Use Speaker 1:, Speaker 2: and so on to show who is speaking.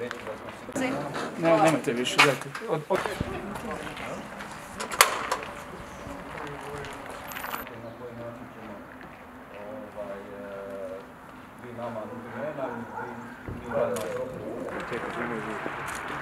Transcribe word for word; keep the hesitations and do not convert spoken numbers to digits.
Speaker 1: reći da smo svi...
Speaker 2: Ne, nemate više, dajte. Od, od...
Speaker 1: Na koji način ćemo vi nama imena, vi mi vama